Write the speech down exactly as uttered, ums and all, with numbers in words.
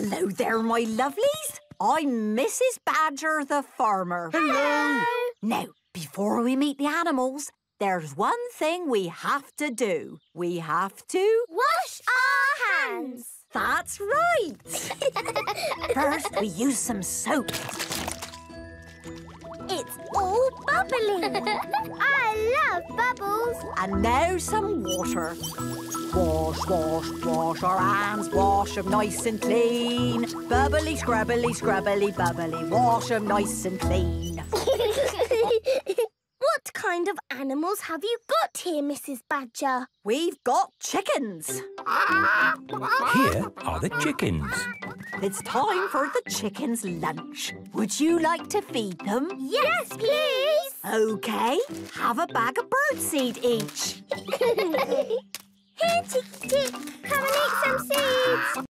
Hello there, my lovelies. I'm Missus Badger the farmer. Hello. Now, before we meet the animals, there's one thing we have to do. We have to... Wash our hands. That's right. First, we use some soap. It's all bubbly. I love bubbles. And now some water. Wash, wash, wash our hands, wash 'em nice and clean. Bubbly, scrubbly, scrubbly, bubbly, wash 'em nice and clean. What kind of animals have you got here, Missus Badger? We've got chickens. Here are the chickens. It's time for the chickens' lunch. Would you like to feed them? Yes, please. OK, have a bag of birdseed each. Here, Tick Tick, come and eat some seeds.